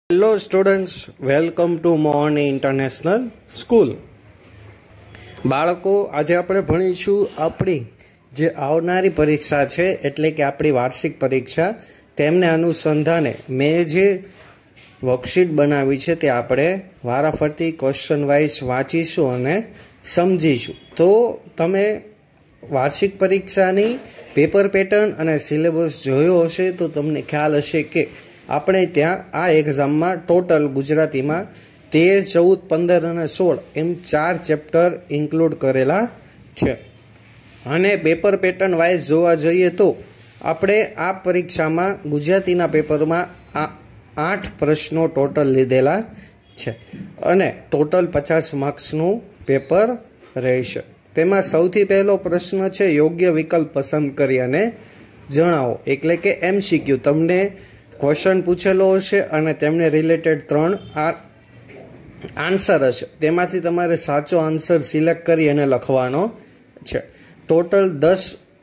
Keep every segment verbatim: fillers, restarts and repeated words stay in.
Hello students, welcome to morning international school. બાળકો, આજે આપણે ભણીશું આપણી જે આવનારી પરીક્ષા છે, એટલે કે આપણી વાર્ષિક પરીક્ષા. તેમને અનુસંધાને મેં જે વર્કશીટ બનાવી છે તે આપણે વારાફરતી ક્વેશ્ચન વાઇઝ વાંચીશું અને સમજીશું. તો તમે વાર્ષિક પરીક્ષાની પેપર પેટર્ન અને સિલેબસ જોયો હશે તો તમને ખ્યાલ હશે કે આપણે ત્યાં આ એક્ઝામમાં ટોટલ ગુજરાતીમાં તેર, ચૌદ, પંદર અને સોળ એમ ચાર ચેપ્ટર ઇન્ક્લુડ કરેલા છે. અને પેપર પેટર્ન વાઇઝ જોવા જઈએ તો આપણે આ પરીક્ષામાં ગુજરાતીના પેપરમાં આ આઠ પ્રશ્નો ટોટલ લીધેલા છે અને ટોટલ પચાસ માર્ક્સનું પેપર રહેશે. તેમાં સૌથી પહેલો પ્રશ્ન છે યોગ્ય વિકલ્પ પસંદ કરી અને જણાવો, એટલે કે એમસીક્યુ. તમને ક્વેશ્ચન પૂછેલો હશે અને તેમને રિલેટેડ ત્રણ આ આન્સર હશે. તેમાંથી તમારે સાચો આન્સર સિલેક્ટ કરી અને લખવાનો છે. ટોટલ દસ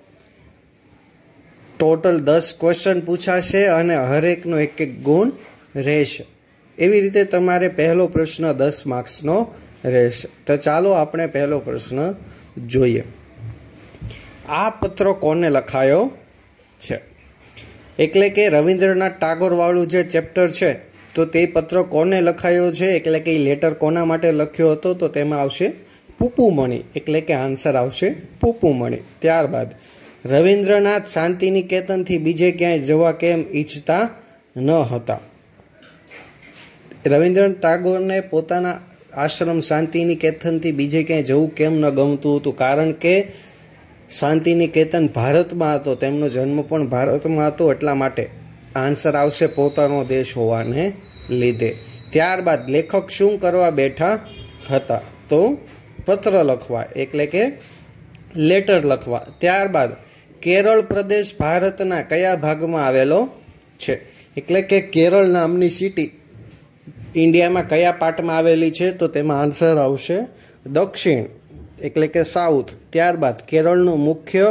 ટોટલ દસ ક્વેશ્ચન પૂછાશે અને હરેકનો એક એક ગુણ રહેશે. એવી રીતે તમારે પહેલો પ્રશ્ન દસ માર્ક્સનો રહેશે. તો ચાલો આપણે પહેલો પ્રશ્ન જોઈએ. આ પત્ર કોને લખાયો છે? એટલે કે રવિન્દ્રનાથ ટાગોર વાળું જે ચેપ્ટર છે તો તે પત્ર કોને લખાયો છે, એટલે કે લેટર કોના માટે લખ્યો હતો, તો તેમાં આવશે પુપુમણી, એટલે કે આન્સર આવશે પુપુમણી. ત્યારબાદ રવિન્દ્રનાથ શાંતિનિકેતનથી બીજે ક્યાંય જવા કેમ ઈચ્છતા ન હતા? રવિન્દ્રનાથ ટાગોરને પોતાના આશ્રમ શાંતિનિકેતનથી બીજે ક્યાંય જવું કેમ ન ગમતું હતું? કારણ કે શાંતિનિકેતન ભારતમાં હતો, તેમનો જન્મ પણ ભારતમાં હતો, એટલા માટે આન્સર આવશે પોતાનો દેશ હોવાને લીધે. ત્યારબાદ લેખક શું કરવા બેઠા હતા? તો પત્ર લખવા, એટલે કે લેટર લખવા. ત્યારબાદ કેરળ પ્રદેશ ભારતના કયા ભાગમાં આવેલો છે? એટલે કે કેરળ નામની સિટી ઇન્ડિયામાં કયા પાર્ટમાં આવેલી છે? તો તેમાં આન્સર આવશે દક્ષિણ, એટલે કે સાઉથ. ત્યારબાદ કેરળનું મુખ્ય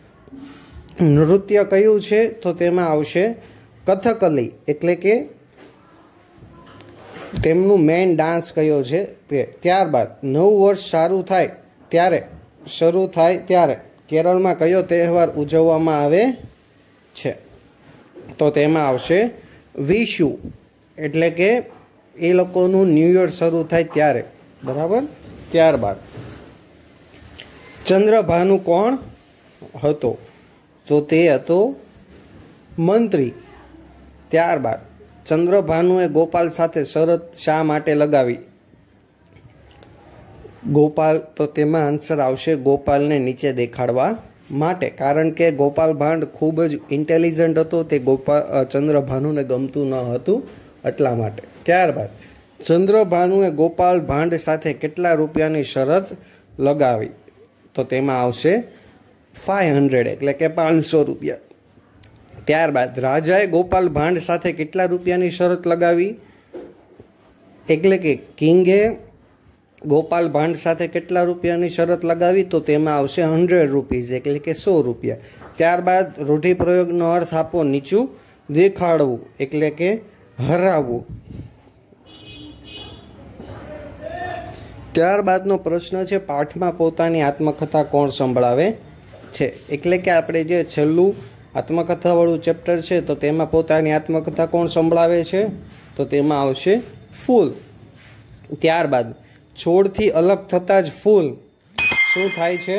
નૃત્ય કયું છે? તો તેમાં આવશે કથકલી, એટલે કે તેમનું મેઇન ડાન્સ કયો છે તે. ત્યારબાદ નવું વર્ષ સારું થાય ત્યારે શરૂ થાય ત્યારે કેરળમાં કયો તહેવાર ઉજવવામાં આવે છે? તો તેમાં આવશે વિશુ, એટલે કે એ લોકોનું ન્યૂ યર શરૂ થાય ત્યારે. બરાબર. ત્યારબાદ ચંદ્રભાનુ કોણ હતો? તો તે હતો મંત્રી. ત્યારબાદ ચંદ્રભાનુએ ગોપાલ સાથે શરત શા માટે લગાવી? ગોપાલ, તો તેમાં આન્સર આવશે ગોપાલને નીચે દેખાડવા માટે, કારણ કે ગોપાલ ભાંડ ખૂબ જ ઇન્ટેલિજન્ટ હતો, તે ગોપાલ ચંદ્રભાનુને ગમતું ન હતું એટલા માટે. ત્યારબાદ ચંદ્રભાનુએ ગોપાલ ભાંડ સાથે કેટલા રૂપિયાની શરત લગાવી? તો તેમાં આવશે ફાઇવ હંડ્રેડ, એટલે કે પાંચસો રૂપિયા. ત્યારબાદ રાજાએ ગોપાલ ભાંડ સાથે કેટલા રૂપિયાની શરત લગાવી? એટલે કે કિંગે ગોપાલ ભાંડ સાથે કેટલા રૂપિયાની શરત લગાવી? તો તેમાં આવશે હંડ્રેડ રૂપીઝ, એટલે કે સો રૂપિયા. ત્યારબાદ રૂઢિપ્રયોગનો અર્થ આપો. નીચું દેખાડવું, એટલે કે હરાવવું. ત્યારબાદનો પ્રશ્ન છે પાઠમાં પોતાની આત્મકથા કોણ સંભળાવે છે? એટલે કે આપણે જે છેલ્લું આત્મકથાવાળું ચેપ્ટર છે તો તેમાં પોતાની આત્મકથા કોણ સંભળાવે છે? તો તેમાં આવશે ફૂલ. ત્યારબાદ છોડથી અલગ થતાં જ ફૂલ શું થાય છે?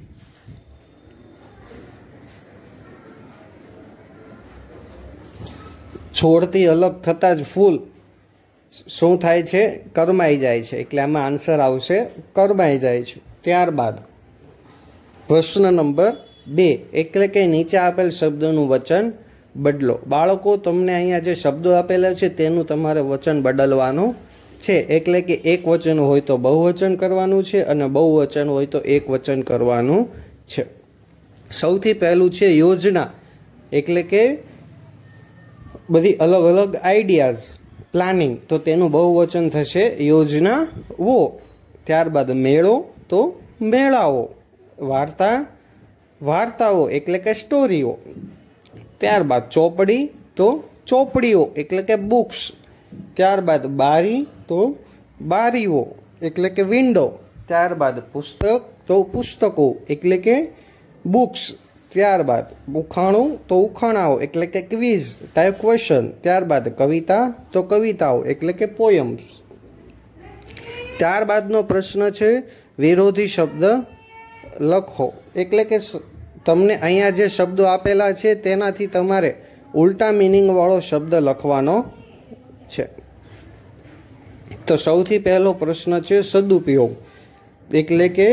છોડથી અલગ થતાં જ ફૂલ શું થાય છે? કરમાઈ જાય છે, એટલે આમાં આન્સર આવશે કરમાઈ જાય છે. ત્યારબાદ પ્રશ્ન નંબર બે, એટલે કે નીચે આપેલ શબ્દોનું વચન બદલો. બાળકો, તમને અહીંયા જે શબ્દો આપેલા છે તેનું તમારે વચન બદલવાનું છે. એટલે કે એક વચન હોય તો બહુવચન કરવાનું છે અને બહુવચન હોય તો એક વચન કરવાનું છે. સૌથી પહેલું છે યોજના, એટલે કે બધી અલગ અલગ આઈડિયાઝ, પ્લાનિંગ, તો તેનું બહુવચન થશે યોજનાઓ. ત્યારબાદ મેળો, તો મેળાઓ. વાર્તા, વાર્તાઓ, એટલે કે સ્ટોરીઓ. ત્યારબાદ ચોપડી, તો ચોપડીઓ, એટલે કે બુક્સ. ત્યારબાદ બારી તો બારીઓ એટલે કે વિન્ડો, ત્યારબાદ પુસ્તક તો પુસ્તકો એટલે કે બુક્સ, ત્યારબાદ ઉખાણું તો ઉખાણાઓ એટલે કે ક્વિઝ ટાઈપ ક્વેશ્ચન, ત્યારબાદ કવિતા તો કવિતાઓ એટલે કે પોયમ્સ. ત્યારબાદનો પ્રશ્ન છે વિરોધી શબ્દ લખો, એટલે કે તમને અહીંયા જે શબ્દો આપેલા છે તેનાથી તમારે ઉલટા મિનિંગવાળો શબ્દ લખવાનો છે. તો સૌથી પહેલો પ્રશ્ન છે સદુપયોગ, એટલે કે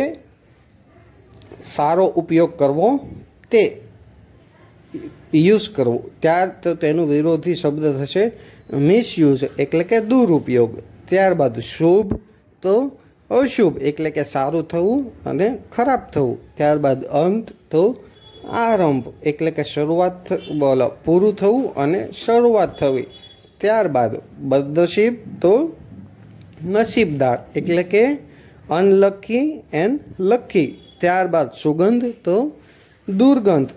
સારો ઉપયોગ કરવો, તે યુઝ કરવો. ત્યાર તો તેનું વિરોધી શબ્દ થશે મિસયુઝ એટલે કે દુરુપયોગ. ત્યારબાદ શુભ તો અશુભ એટલે કે સારું થવું અને ખરાબ થવું. ત્યારબાદ અંત તો આરંભ એટલે કે શરૂઆત બોલો પૂરું થવું અને શરૂઆત થવી. ત્યારબાદ બદનસીબ તો નસીબદાર એટલે કે અનલકી એન્ડ લકી. ત્યારબાદ સુગંધ તો દુર્ગંધ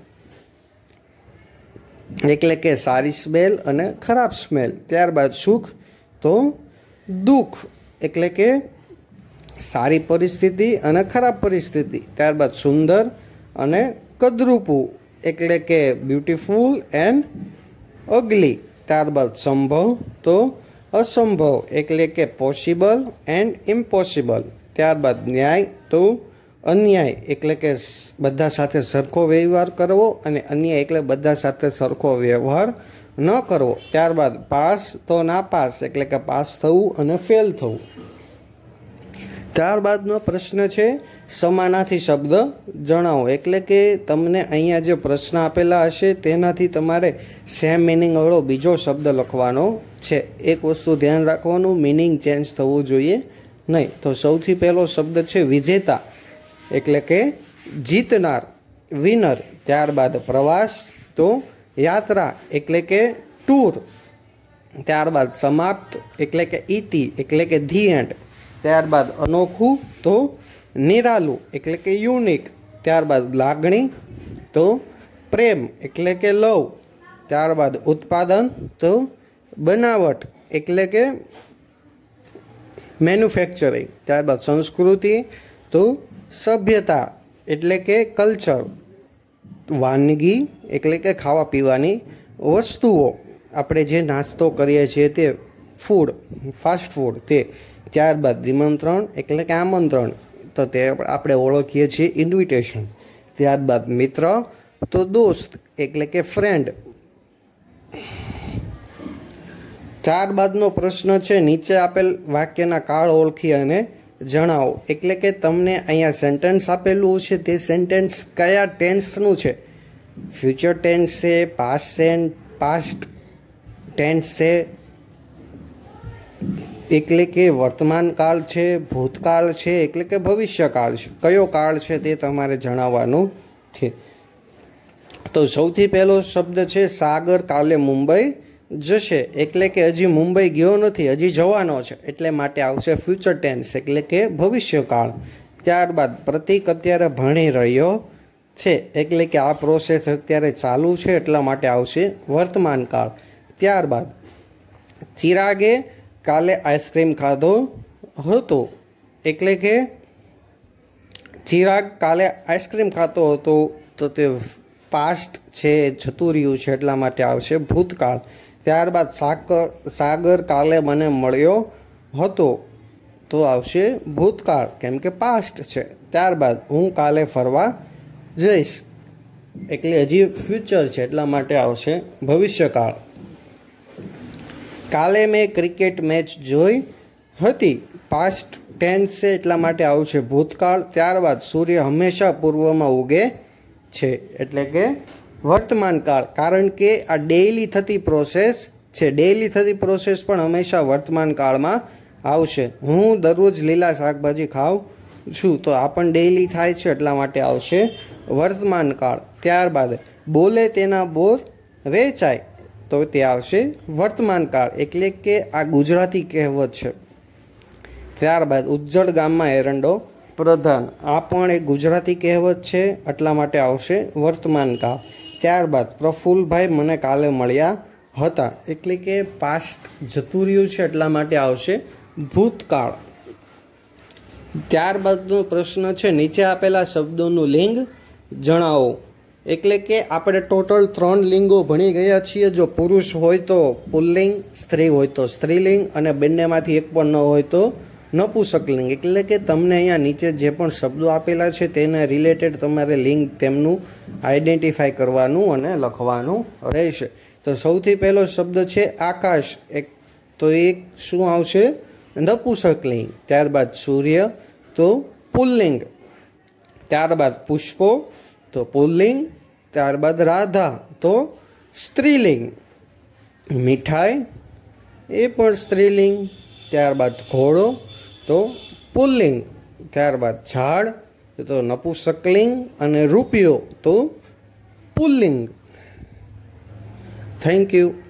એટલે કે સારી સ્મેલ અને ખરાબ સ્મેલ. ત્યારબાદ સુખ તો દુઃખ એટલે કે સારી પરિસ્થિતિ અને ખરાબ પરિસ્થિતિ. ત્યારબાદ સુંદર અને કદરૂપું એટલે કે બ્યુટીફુલ એન્ડ અગલી. ત્યારબાદ સંભવ તો અસંભવ એટલે કે પોસિબલ એન્ડ ઇમ્પોસિબલ. ત્યારબાદ ન્યાય તો અન્યાય એટલે કે બધા સાથે સરખો વ્યવહાર કરવો અને અન્યાય એટલે બધા સાથે સરખો વ્યવહાર ન કરવો. ત્યારબાદ પાસ તો નાપાસ એટલે કે પાસ થવું અને ફેલ થવું. ત્યારબાદનો પ્રશ્ન છે સમાનાર્થી શબ્દ જણાવો, એટલે કે તમને અહીંયા જે પ્રશ્ન આપેલા હશે તેનાથી તમારે સેમ મિનિંગ વાળો બીજો શબ્દ લખવાનો છે. એક વસ્તુ ધ્યાન રાખવાનું, મિનિંગ ચેન્જ થવું જોઈએ નહીં. તો સૌથી પહેલો શબ્દ છે વિજેતા એટલે કે જીતનાર, વિનર. ત્યારબાદ પ્રવાસ તો યાત્રા એટલે કે ટૂર. ત્યારબાદ સમાપ્ત એટલે કે ઇતિ એટલે કે ધી એન્ડ. ત્યારબાદ અનોખું તો નિરાલું એટલે કે યુનિક. ત્યારબાદ લાગણી તો પ્રેમ એટલે કે લવ. ત્યારબાદ ઉત્પાદન તો બનાવટ એટલે કે મેન્યુફેક્ચરિંગ. ત્યારબાદ સંસ્કૃતિ તો સભ્યતા એટલે કે કલ્ચર. વાનગી એટલે કે ખાવા પીવાની વસ્તુઓ, આપણે જે નાસ્તો કરીએ છીએ તે ફૂડ, ફાસ્ટ ફૂડ તે. ત્યારબાદ નિમંત્રણ એટલે કે આમંત્રણ, તો તે આપણે ઓળખીએ છીએ ઇન્વિટેશન. ત્યારબાદ મિત્ર તો દોસ્ત એટલે કે ફ્રેન્ડ. ત્યારબાદનો પ્રશ્ન છે નીચે આપેલ વાક્યના કાળ ઓળખી અને જણાવો, એટલે કે તમને અહીંયા સેન્ટેન્સ આપેલું છે તે સેન્ટેન્સ કયા ટેન્સનું છે. ફ્યુચર ટેન્સ છે, પાસ્ટ પાસ્ટ ટેન્સ છે એટલે કે વર્તમાન કાળ છે, ભૂતકાળ છે એટલે કે ભવિષ્યકાળ છે. કયો કાળ છે તે તમારે જણાવવાનું છે. તો સૌથી પહેલો શબ્દ છે સાગર કાલે મુંબઈ જશે, એટલે કે હજી મુંબઈ ગયો નથી, હજી જવાનો છે, એટલે માટે આવશે ફ્યુચર ટેન્સ એટલે કે ભવિષ્યકાળ. ત્યારબાદ પ્રતીક અત્યારે ભણી રહ્યો છે એટલે કે આ પ્રોસેસ અત્યારે ચાલુ છે, એટલા માટે આવશે વર્તમાન કાળ. ત્યારબાદ ચિરાગે કાલે આઈસ્ક્રીમ ખાધો હતો, એટલે કે ચિરાગ કાલે આઈસ્ક્રીમ ખાતો હતો, તો તે પાસ્ટ છે, જતું રહ્યું છે, એટલા માટે આવશે ભૂતકાળ. ત્યારબાદ સાકર સાગર કાલે મને મળ્યો હતો, તો આવશે ભૂતકાળ કેમ કે પાસ્ટ છે. ત્યારબાદ હું કાલે ફરવા જઈશ, એટલે હજી ફ્યુચર છે, એટલા માટે આવશે ભવિષ્યકાળ. કાલે મેં ક્રિકેટ મેચ જોઈ હતી, પાસ્ટ ટેન્સ છે, એટલા માટે આવશે ભૂતકાળ. ત્યારબાદ સૂર્ય હંમેશા પૂર્વમાં ઉગે છે, એટલે કે વર્તમાન કાળ, કારણ કે આ ડેઈલી થતી પ્રોસેસ છે. ડેઈલી થતી પ્રોસેસ પણ હંમેશા વર્તમાન કાળમાં આવશે. હું દરરોજ લીલા શાકભાજી ખાઉં છું, તો આ પણ ડેઈલી થાય છે, એટલા માટે આવશે વર્તમાન કાળ. ત્યારબાદ બોલે તેના બોર વેચાય, તો તે આવશે વર્તમાન કાળ, એટલે કે આ ગુજરાતી કહેવત છે. ત્યારબાદ ઉજ્જડ ગામમાં એરંડો પ્રધાન, આ પણ એક ગુજરાતી કહેવત છે, એટલા માટે આવશે વર્તમાન કાળ. ત્યારબાદ પ્રફુલ્લભાઈ મને કાલે મળ્યા હતા, એટલે કે પાસ્ટ જતું રહ્યું છે એટલા માટે આવશે ભૂતકાળ. ત્યારબાદનો પ્રશ્ન છે નીચે આપેલા શબ્દોનું લિંગ જણાવો. એટલે કે આપણે ટોટલ ત્રણ લિંગો ભણી ગયા છીએ. જો પુરુષ હોય તો પુલ્લિંગ, સ્ત્રી હોય તો સ્ત્રીલિંગ અને બંનેમાંથી એક પણ ન હોય તો નપુંસકલિંગ. એટલે કે તમને અહીંયા નીચે જે પણ શબ્દો આપેલા છે તેને રિલેટેડ તમારે લિંગ તેમનું આઈડેન્ટિફાઈ કરવાનું અને લખવાનું રહેશે. તો સૌથી પહેલો શબ્દ છે આકાશ, એક તો એક શું આવશે? નપુંસકલિંગ. ત્યારબાદ સૂર્ય તો પુલ્લિંગ. ત્યારબાદ પુષ્પો તો પુલ્લિંગ. ત્યારબાદ રાધા તો સ્ત્રીલિંગ. મીઠાઈ એ પણ સ્ત્રીલિંગ. ત્યારબાદ ઘોડો તો પુલ્લિંગ. ત્યારબાદ ઝાડ તો નપુંસકલિંગ અને રૂપિયો તો પુલ્લિંગ. Thank you.